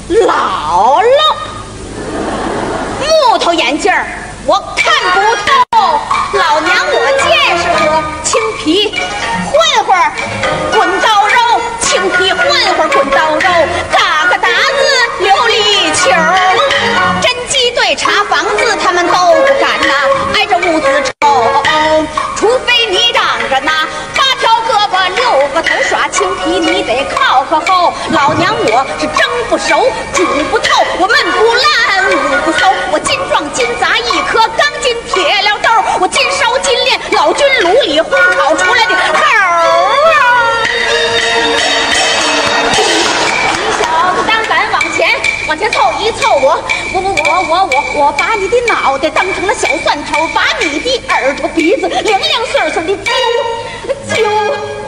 姥姥，木头眼镜儿我看不透，老娘我见识过青皮混混滚刀肉，青皮混混滚刀肉，嘎嘎打字琉璃球，侦缉队查房子他们都不敢呐，挨着屋子瞅，除非你长着那8条胳膊6个头耍青皮，你得靠个后。老娘我是蒸不熟煮不透，我焖不烂捂不馊，我金撞金砸一颗钢筋铁料豆，我金烧金炼老君炉里烘烤出来的猴啊！你小子当敢往前凑一凑，我把你的脑袋当成了小蒜头，把你的耳朵鼻子零零碎碎的揪。